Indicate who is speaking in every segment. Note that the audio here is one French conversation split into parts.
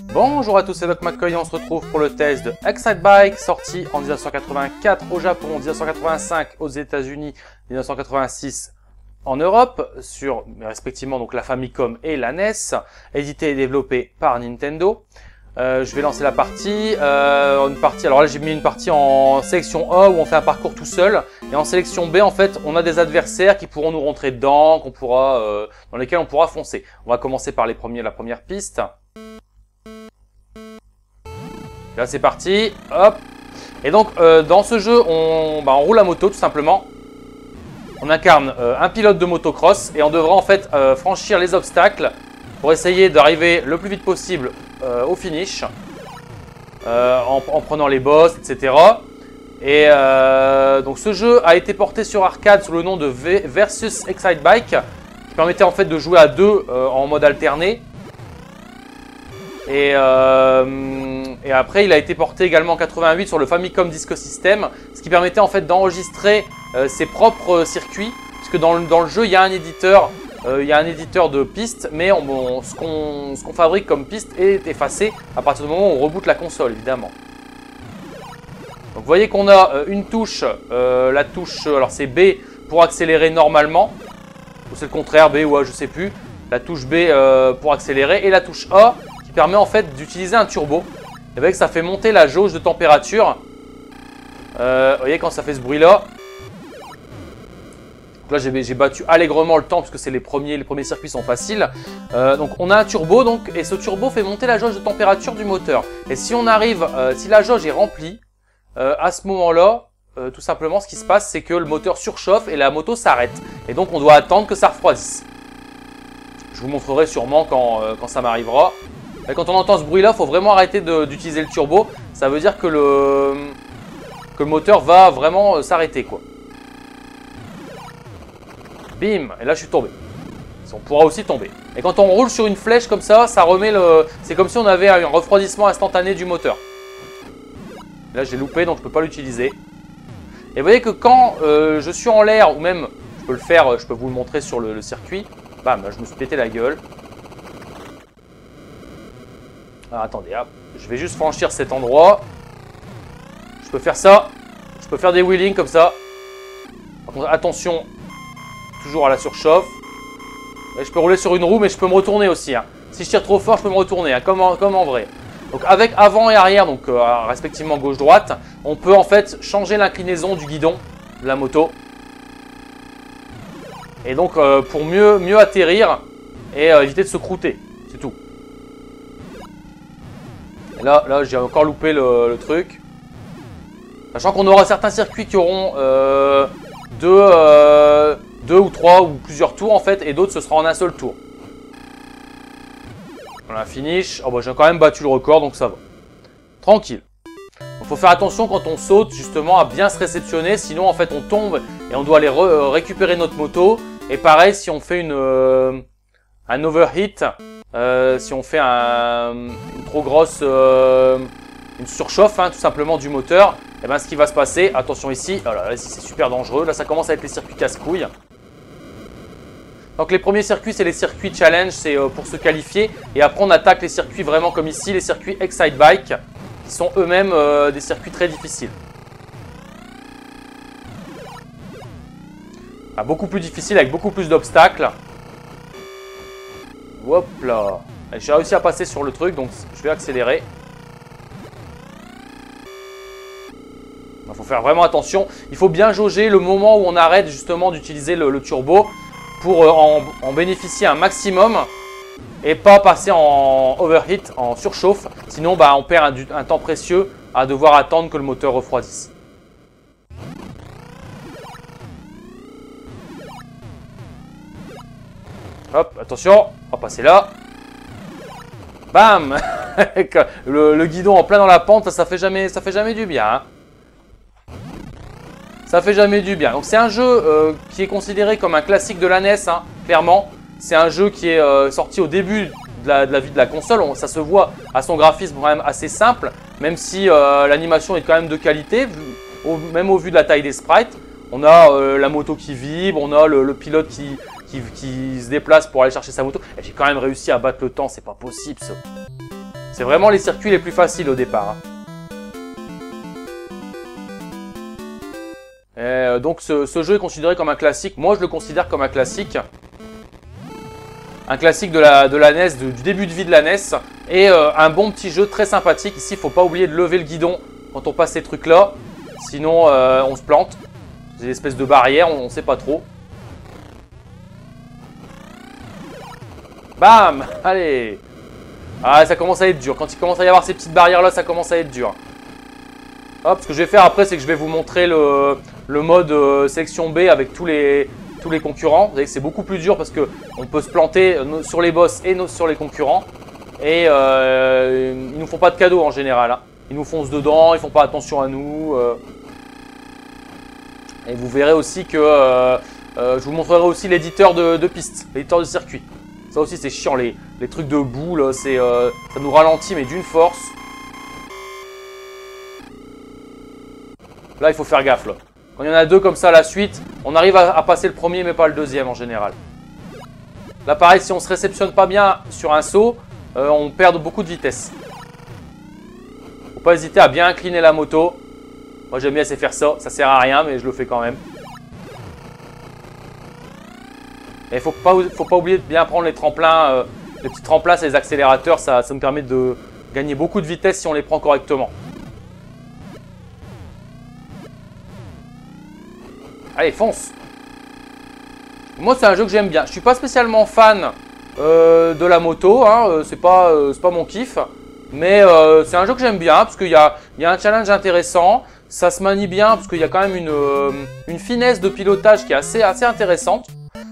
Speaker 1: Bonjour à tous, c'est Doc McCoy et on se retrouve pour le test de Excitebike, sorti en 1984 au Japon, 1985 aux États-Unis, 1986 en Europe, sur respectivement donc la Famicom et la NES, édité et développé par Nintendo. Je vais lancer la partie. Alors là j'ai mis une partie en sélection A où on fait un parcours tout seul, et en sélection B en fait on a des adversaires qui pourront nous rentrer dedans, dans lesquels on pourra foncer. On va commencer par la première piste. Là c'est parti, hop. Et donc dans ce jeu on roule la moto tout simplement. On incarne un pilote de motocross et on devra en fait franchir les obstacles pour essayer d'arriver le plus vite possible au finish, en prenant les boss, etc. Et donc ce jeu a été porté sur arcade sous le nom de Versus Excitebike, qui permettait en fait de jouer à deux en mode alterné. Et après il a été porté également en 88 sur le Famicom Disk System, ce qui permettait en fait d'enregistrer ses propres circuits, puisque dans le jeu il y a un éditeur. Il y a un éditeur de pistes, mais ce qu'on fabrique comme piste est effacé à partir du moment où on reboot la console, évidemment. Donc vous voyez qu'on a une touche, la touche, alors c'est B pour accélérer normalement, ou c'est le contraire, B ou A, je sais plus. La touche B pour accélérer, et la touche A qui permet en fait d'utiliser un turbo. Et avec ça fait monter la jauge de température. Vous voyez quand ça fait ce bruit là. Là j'ai battu allègrement le temps puisque c'est les premiers circuits sont faciles. Donc on a un turbo et ce turbo fait monter la jauge de température du moteur. Et si on arrive, si la jauge est remplie, à ce moment-là, tout simplement ce qui se passe c'est que le moteur surchauffe et la moto s'arrête. Et donc on doit attendre que ça refroidisse. Je vous montrerai sûrement quand ça m'arrivera. Quand on entend ce bruit là, il faut vraiment arrêter d'utiliser le turbo. Ça veut dire que le moteur va vraiment s'arrêter quoi. Bim, et là je suis tombé. On pourra aussi tomber. Et quand on roule sur une flèche comme ça, ça remet le... C'est comme si on avait un refroidissement instantané du moteur. Là j'ai loupé donc je peux pas l'utiliser. Et vous voyez que quand je suis en l'air, ou même je peux le faire, je peux vous le montrer sur le circuit. Bam, je me suis pété la gueule. Alors, attendez, hop. Je vais juste franchir cet endroit. Je peux faire ça. Je peux faire des wheelings comme ça. Par contre, attention. Toujours à la surchauffe. Et je peux rouler sur une roue, mais je peux me retourner aussi. Hein. Si je tire trop fort, je peux me retourner, hein, comme en vrai. Donc avec avant et arrière, donc respectivement gauche-droite, on peut en fait changer l'inclinaison du guidon de la moto. Et donc pour mieux atterrir et éviter de se croûter, c'est tout. Et là j'ai encore loupé le truc. Sachant qu'on aura certains circuits qui auront deux ou trois ou plusieurs tours en fait, et d'autres ce sera en un seul tour. Voilà, finish. Oh bah j'ai quand même battu le record donc ça va. Tranquille. Il faut faire attention quand on saute justement à bien se réceptionner, sinon en fait on tombe et on doit aller récupérer notre moto. Et pareil si on fait un overheat, si on fait une trop grosse une surchauffe hein, tout simplement du moteur, et ben ce qui va se passer, attention ici, oh là, c'est super dangereux, là ça commence à être les circuits casse-couilles. Donc les premiers circuits c'est les circuits challenge, c'est pour se qualifier, et après on attaque les circuits vraiment comme ici, les circuits Excitebike, qui sont eux-mêmes des circuits très difficiles. Ah, beaucoup plus difficile avec beaucoup plus d'obstacles. Hop là, j'ai réussi à passer sur le truc donc je vais accélérer. Il faut faire vraiment attention. Il faut bien jauger le moment où on arrête justement d'utiliser le turbo pour en bénéficier un maximum et pas passer en overheat, en surchauffe. Sinon, on perd un temps précieux à devoir attendre que le moteur refroidisse. Hop, attention, on va passer là. Bam. le guidon en plein dans la pente, ça fait jamais du bien. Hein. Ça fait jamais du bien. Donc c'est un jeu qui est considéré comme un classique de la NES, hein, clairement. C'est un jeu qui est sorti au début de la vie de la console. Ça se voit à son graphisme quand même assez simple, même si l'animation est quand même de qualité, même au vu de la taille des sprites. On a la moto qui vibre, on a le pilote qui se déplace pour aller chercher sa moto. J'ai quand même réussi à battre le temps, c'est pas possible ça. C'est vraiment les circuits les plus faciles au départ. Donc ce jeu est considéré comme un classique. Moi je le considère comme un classique. Un classique de la NES, du début de vie de la NES. Et un bon petit jeu très sympathique. Ici il ne faut pas oublier de lever le guidon quand on passe ces trucs là. Sinon on se plante. C'est des espèces de barrières, on ne sait pas trop. Bam! Allez! Ah, ça commence à être dur. Quand il commence à y avoir ces petites barrières là, ça commence à être dur. Hop, ce que je vais faire après, c'est que je vais vous montrer le mode sélection B avec tous les concurrents. Vous voyez que c'est beaucoup plus dur parce qu'on peut se planter sur les boss et sur les concurrents. Et ils nous font pas de cadeaux en général. Hein. Ils nous foncent dedans, ils font pas attention à nous. Et vous verrez aussi que je vous montrerai aussi l'éditeur de piste, l'éditeur de circuit. Ça aussi c'est chiant, les trucs de boue, là, ça nous ralentit mais d'une force. Là il faut faire gaffe là. Quand il y en a deux comme ça à la suite, on arrive à passer le premier mais pas le deuxième en général. Là pareil, si on se réceptionne pas bien sur un saut, on perd beaucoup de vitesse. Faut pas hésiter à bien incliner la moto. Moi j'aime bien essayer de faire ça, ça sert à rien mais je le fais quand même. Et faut pas oublier de bien prendre les tremplins, les petits tremplins, c'est les accélérateurs, ça me permet de gagner beaucoup de vitesse si on les prend correctement. Allez, fonce! Moi c'est un jeu que j'aime bien. Je suis pas spécialement fan de la moto, hein, c'est pas mon kiff. Mais c'est un jeu que j'aime bien parce qu'il y a un challenge intéressant. Ça se manie bien parce qu'il y a quand même une finesse de pilotage qui est assez intéressante.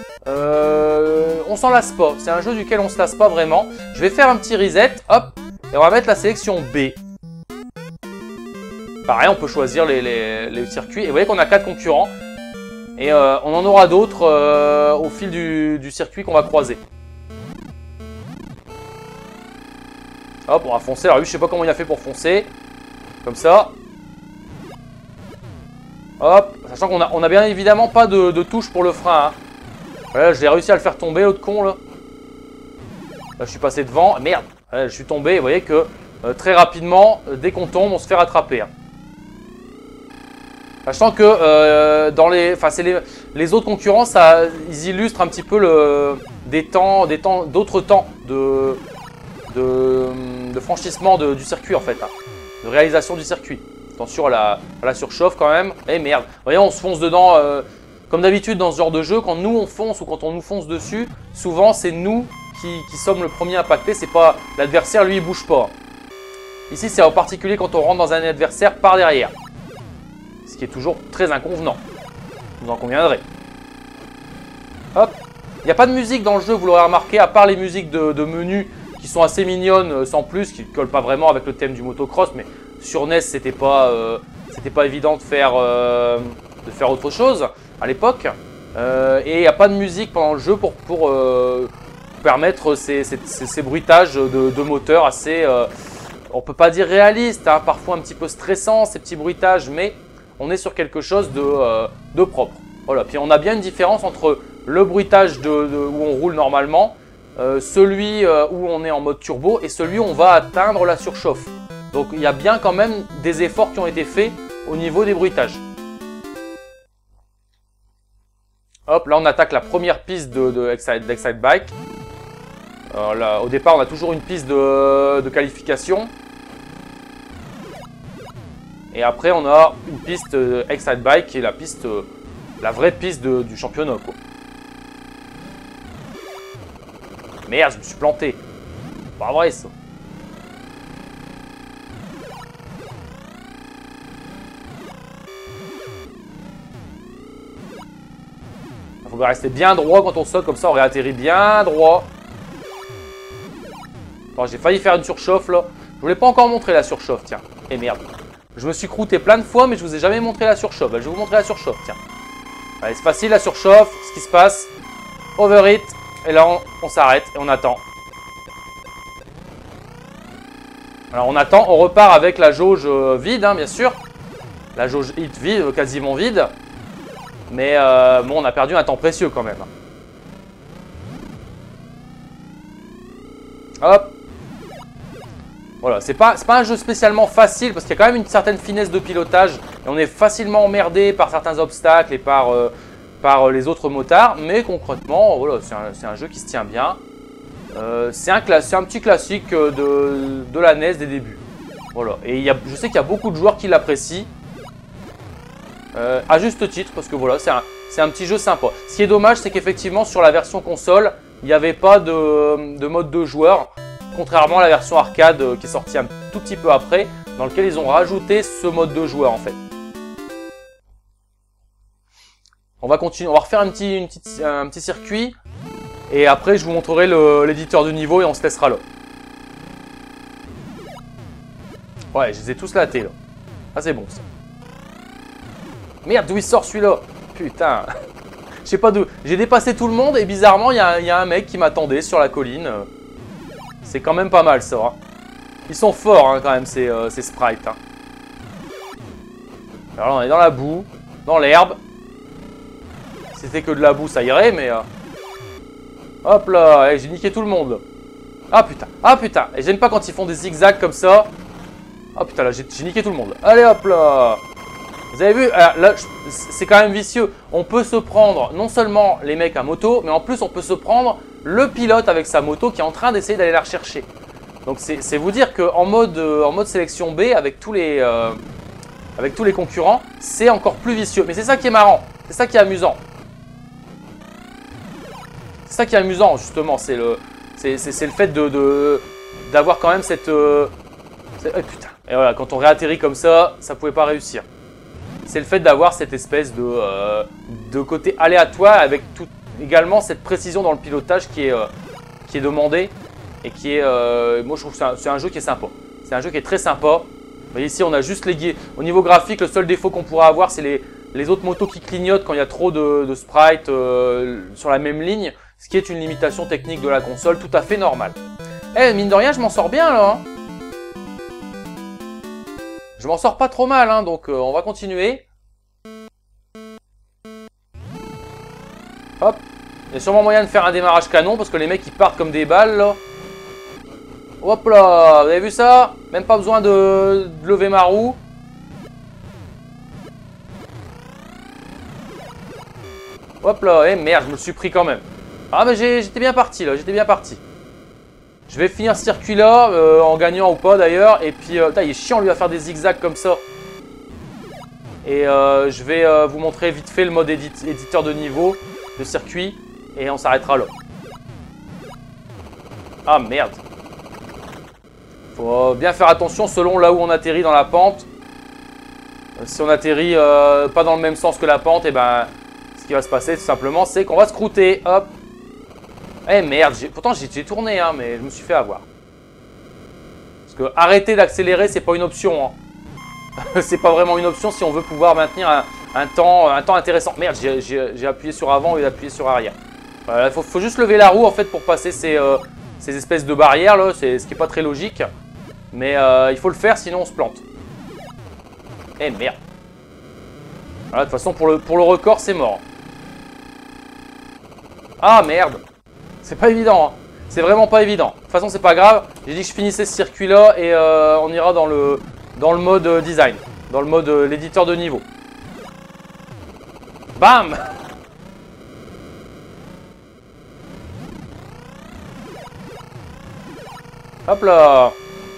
Speaker 1: On s'en lasse pas. C'est un jeu duquel on se lasse pas vraiment. Je vais faire un petit reset, hop, et on va mettre la sélection B. Pareil, on peut choisir les circuits. Et vous voyez qu'on a 4 concurrents. Et on en aura d'autres au fil du circuit qu'on va croiser. Hop, on va foncer. Alors lui, je sais pas comment il a fait pour foncer. Comme ça. Hop, sachant qu'on a bien évidemment pas de touche pour le frein. Hein. Voilà, j'ai réussi à le faire tomber, l'autre con là. Là, je suis passé devant. Merde, voilà, je suis tombé. Et vous voyez que très rapidement, dès qu'on tombe, on se fait rattraper. Hein. Sachant que dans les autres concurrents, ils illustrent un petit peu d'autres temps de franchissement du circuit en fait, hein, de réalisation du circuit. Attention à la surchauffe quand même. Eh merde, vous voyez, on se fonce dedans comme d'habitude dans ce genre de jeu. Quand nous on fonce ou quand on nous fonce dessus, souvent c'est nous qui sommes le premier impacté. C'est pas l'adversaire, lui il bouge pas. Ici c'est en particulier quand on rentre dans un adversaire par derrière. Ce qui est toujours très inconvenant. Vous en conviendrez. Hop. Il n'y a pas de musique dans le jeu, vous l'aurez remarqué, à part les musiques de menu qui sont assez mignonnes sans plus, qui ne collent pas vraiment avec le thème du motocross, mais sur NES c'était pas évident de faire autre chose à l'époque. Et il n'y a pas de musique pendant le jeu pour permettre ces bruitages de moteur assez, on peut pas dire réaliste, hein, parfois un petit peu stressant ces petits bruitages, mais on est sur quelque chose de propre. Voilà. Puis on a bien une différence entre le bruitage où on roule normalement, celui où on est en mode turbo et celui où on va atteindre la surchauffe. Donc il y a bien quand même des efforts qui ont été faits au niveau des bruitages. Hop, là on attaque la première piste d'Excite Bike. Là, au départ on a toujours une piste de qualification. Et après on a une piste Excite Bike qui est la vraie piste du championnat quoi. Merde, je me suis planté. Pas vrai ça. Il faut rester bien droit quand on saute, comme ça on réatterrit bien droit. J'ai failli faire une surchauffe là. Je voulais pas encore montrer la surchauffe, tiens. Et merde. Je me suis croûté plein de fois, mais je vous ai jamais montré la surchauffe. Je vais vous montrer la surchauffe, tiens. Allez, c'est facile la surchauffe. Ce qui se passe, overheat. Et là, on s'arrête et on attend. Alors, on attend, on repart avec la jauge vide, hein, bien sûr. La jauge hit vide, quasiment vide. Mais bon, on a perdu un temps précieux quand même. Hop. Voilà, c'est pas un jeu spécialement facile parce qu'il y a quand même une certaine finesse de pilotage et on est facilement emmerdé par certains obstacles et par les autres motards, mais concrètement, voilà, c'est un jeu qui se tient bien. C'est un petit classique de la NES des débuts. Voilà, et je sais qu'il y a beaucoup de joueurs qui l'apprécient. À juste titre, parce que voilà, c'est un petit jeu sympa. Ce qui est dommage, c'est qu'effectivement, sur la version console, il n'y avait pas de mode de joueur. Contrairement à la version arcade qui est sortie un tout petit peu après, dans lequel ils ont rajouté ce mode de joueur en fait. On va continuer, on va refaire un petit circuit. Et après je vous montrerai l'éditeur de niveau et on se laissera là. Ouais, je les ai tous latés là. Ah c'est bon ça. Merde, d'où il sort celui-là? Putain. Je sais pas d'où. J'ai dépassé tout le monde et bizarrement il y a un mec qui m'attendait sur la colline. C'est quand même pas mal ça. Hein. Ils sont forts hein, quand même ces sprites. Hein. Alors là on est dans la boue, dans l'herbe. Si c'était que de la boue ça irait mais... Hop là, j'ai niqué tout le monde. Ah putain, et j'aime pas quand ils font des zigzags comme ça. Ah putain là j'ai niqué tout le monde. Allez hop là. Vous avez vu, là c'est quand même vicieux. On peut se prendre non seulement les mecs à moto, mais en plus on peut se prendre le pilote avec sa moto qui est en train d'essayer d'aller la rechercher. Donc c'est vous dire qu'en mode sélection B, avec tous les concurrents, c'est encore plus vicieux. Mais c'est ça qui est marrant, c'est ça qui est amusant. C'est ça qui est amusant justement, c'est le fait d'avoir quand même cette... oh, putain. Et voilà, quand on réatterrit comme ça pouvait pas réussir. C'est le fait d'avoir cette espèce de côté aléatoire avec également cette précision dans le pilotage qui est demandée et qui est... moi je trouve que c'est un jeu qui est sympa. C'est un jeu qui est très sympa. Vous voyez ici on a juste les guides. Au niveau graphique, le seul défaut qu'on pourra avoir c'est les autres motos qui clignotent quand il y a trop de sprites sur la même ligne. Ce qui est une limitation technique de la console tout à fait normale. Eh, mine de rien, je m'en sors bien là. Hein. Je m'en sors pas trop mal, hein, donc on va continuer. Hop. Il y a sûrement moyen de faire un démarrage canon parce que les mecs ils partent comme des balles là. Hop là, vous avez vu ça? Même pas besoin de lever ma roue. Hop là, eh merde, je me suis pris quand même. Ah mais j'étais bien parti là, j'étais bien parti. Je vais finir ce circuit là, en gagnant ou pas d'ailleurs. Et puis, il est chiant lui à faire des zigzags comme ça. Et je vais vous montrer vite fait le mode éditeur de niveau, de circuit. Et on s'arrêtera là. Ah merde. Faut bien faire attention selon là où on atterrit dans la pente. Si on atterrit pas dans le même sens que la pente, et ben ce qui va se passer tout simplement c'est qu'on va se croûter. Hop. Eh merde, pourtant j'ai tourné hein, mais je me suis fait avoir. Parce que arrêter d'accélérer c'est pas une option. Hein. C'est pas vraiment une option si on veut pouvoir maintenir un temps intéressant. Merde, j'ai appuyé sur avant au lieu d'appuyer sur arrière. Il faut juste lever la roue en fait pour passer ces espèces de barrières là, ce qui est pas très logique. Mais il faut le faire sinon on se plante. Eh merde. Voilà, de toute façon pour le record c'est mort. Ah merde. C'est pas évident, hein. C'est vraiment pas évident. De toute façon, c'est pas grave. J'ai dit que je finissais ce circuit-là et on ira dans le mode design, dans le mode l'éditeur de niveau. Bam! Hop là!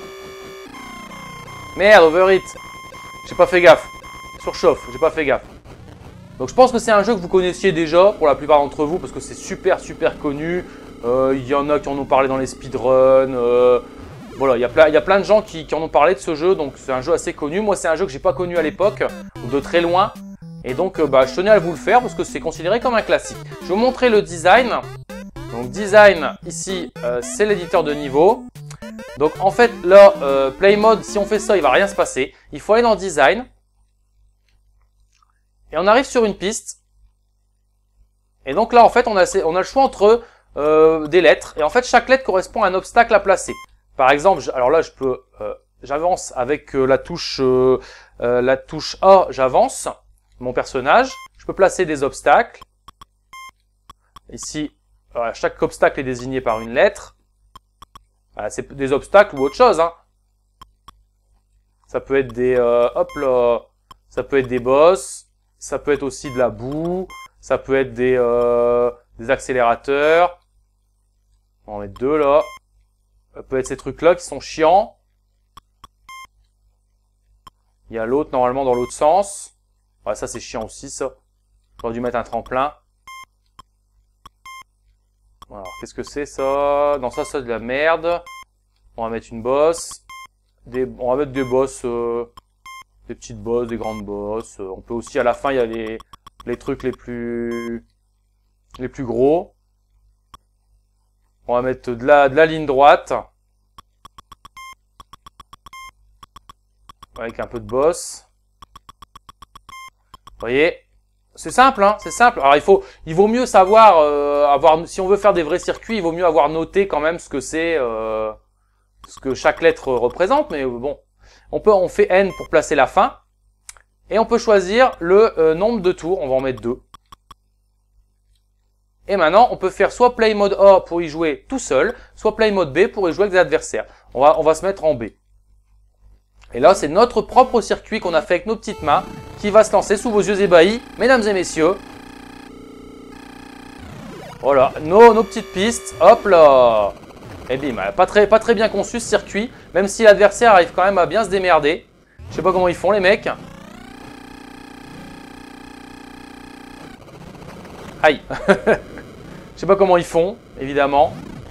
Speaker 1: Merde, overheat. J'ai pas fait gaffe. Surchauffe, j'ai pas fait gaffe. Donc je pense que c'est un jeu que vous connaissiez déjà pour la plupart d'entre vous parce que c'est super connu. Il y en a qui en ont parlé dans les speedruns. Voilà, il y a plein de gens qui en ont parlé de ce jeu, donc c'est un jeu assez connu. Moi c'est un jeu que j'ai pas connu à l'époque, ou de très loin. Et donc je tenais à vous le faire parce que c'est considéré comme un classique. Je vais vous montrer le design. Donc design ici c'est l'éditeur de niveau. Donc en fait là, play mode, si on fait ça il va rien se passer. Il faut aller dans design. Et on arrive sur une piste. Et donc là, en fait, on a le choix entre des lettres. Et en fait, chaque lettre correspond à un obstacle à placer. Par exemple, alors là, j'avance avec la touche A, j'avance mon personnage. Je peux placer des obstacles. Ici, voilà, chaque obstacle est désigné par une lettre. Voilà, c'est des obstacles ou autre chose. Hein. Ça peut être des... hop là. Ça peut être des boss. Ça peut être aussi de la boue. Ça peut être des accélérateurs. On va en mettre 2 là. Ça peut être ces trucs-là qui sont chiants. Il y a l'autre normalement dans l'autre sens. Ouais, ça c'est chiant aussi ça. J'aurais dû mettre un tremplin. Alors, qu'est-ce que c'est ça? Non, ça c'est de la merde. On va mettre une bosse. On va mettre des bosses. Des petites bosses, des grandes bosses. On peut aussi, à la fin, il y a les trucs les plus gros. On va mettre de la ligne droite. Avec un peu de boss. Vous voyez? C'est simple, hein, c'est simple. Alors il vaut mieux savoir, si on veut faire des vrais circuits, il vaut mieux avoir noté quand même ce que c'est, ce que chaque lettre représente. Mais bon, on fait N pour placer la fin. Et on peut choisir le nombre de tours. On va en mettre 2. Et maintenant, on peut faire soit play mode A pour y jouer tout seul, soit play mode B pour y jouer avec des adversaires. On va se mettre en B. Et là, c'est notre propre circuit qu'on a fait avec nos petites mains qui va se lancer sous vos yeux ébahis, mesdames et messieurs. Voilà, nos petites pistes, hop là. Et bim, pas très bien conçu ce circuit, même si l'adversaire arrive quand même à bien se démerder. Je sais pas comment ils font les mecs. Aïe. Je sais pas comment ils font, évidemment.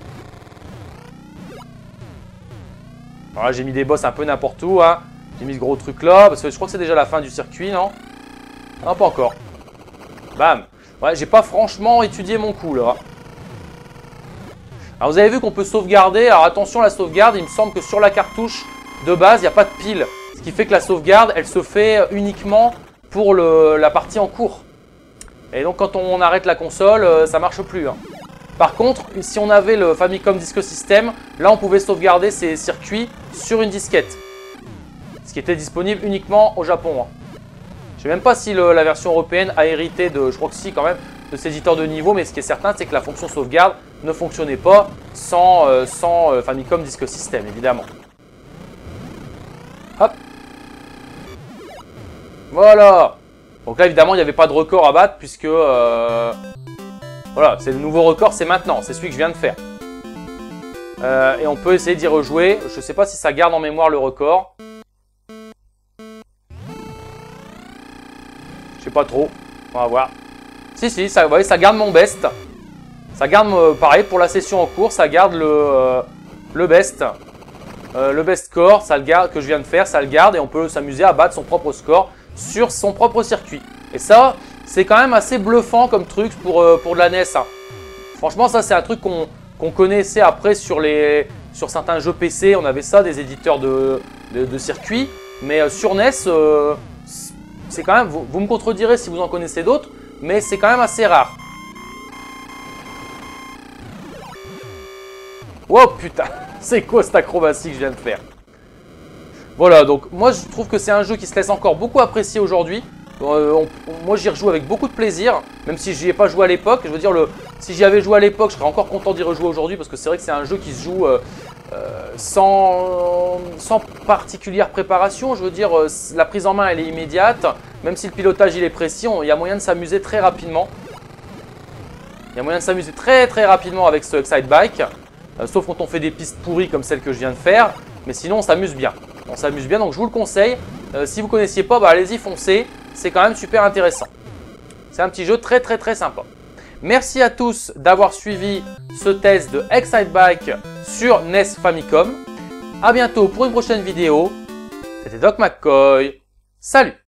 Speaker 1: Alors là, j'ai mis des boss un peu n'importe où, hein. J'ai mis ce gros truc là, parce que je crois que c'est déjà la fin du circuit, non? Non, pas encore. Bam. Ouais, j'ai pas franchement étudié mon coup, là. Alors, vous avez vu qu'on peut sauvegarder. Alors, attention, la sauvegarde, il me semble que sur la cartouche de base, il n'y a pas de pile. Ce qui fait que la sauvegarde, elle se fait uniquement pour la partie en cours. Et donc, quand on arrête la console, ça marche plus, hein. Par contre, si on avait le Famicom Disk System, là, on pouvait sauvegarder ces circuits sur une disquette. Ce qui était disponible uniquement au Japon, hein. Je ne sais même pas si la version européenne a hérité de, je crois que si quand même, de ces éditeurs de niveau, mais ce qui est certain, c'est que la fonction sauvegarde ne fonctionnait pas sans Famicom Disk System, évidemment. Hop. Voilà. Donc là, évidemment, il n'y avait pas de record à battre, puisque... voilà, c'est le nouveau record, c'est maintenant, c'est celui que je viens de faire. Et on peut essayer d'y rejouer. Je ne sais pas si ça garde en mémoire le record. Je sais pas trop. On va voir. Si, ça, vous voyez, ça garde mon best. Ça garde, pareil, pour la session en cours, ça garde le best. Le best score, ça le garde, que je viens de faire, ça le garde. Et on peut s'amuser à battre son propre score sur son propre circuit. Et ça, c'est quand même assez bluffant comme truc pour de la NES. Hein. Franchement, ça, c'est un truc qu'on connaissait après sur certains jeux PC. On avait ça, des éditeurs de circuits. Mais sur NES, c'est quand même... Vous me contredirez si vous en connaissez d'autres, mais c'est quand même assez rare. Wow, putain, c'est quoi cette acrobatie que je viens de faire? Voilà, donc moi je trouve que c'est un jeu qui se laisse encore beaucoup apprécier aujourd'hui. Moi j'y rejoue avec beaucoup de plaisir, même si j'y ai pas joué à l'époque. Je veux dire, si j'y avais joué à l'époque, je serais encore content d'y rejouer aujourd'hui, parce que c'est vrai que c'est un jeu qui se joue sans particulière préparation. Je veux dire, la prise en main elle est immédiate, même si le pilotage il est précis, il y a moyen de s'amuser très rapidement. Il y a moyen de s'amuser très rapidement avec ce Excite Bike, sauf quand on fait des pistes pourries comme celle que je viens de faire, mais sinon on s'amuse bien. On s'amuse bien, donc je vous le conseille. Si vous ne connaissiez pas, bah, allez-y, foncez. C'est quand même super intéressant. C'est un petit jeu très sympa. Merci à tous d'avoir suivi ce test de Excite Bike sur NES Famicom. A bientôt pour une prochaine vidéo. C'était Doc McCoy. Salut!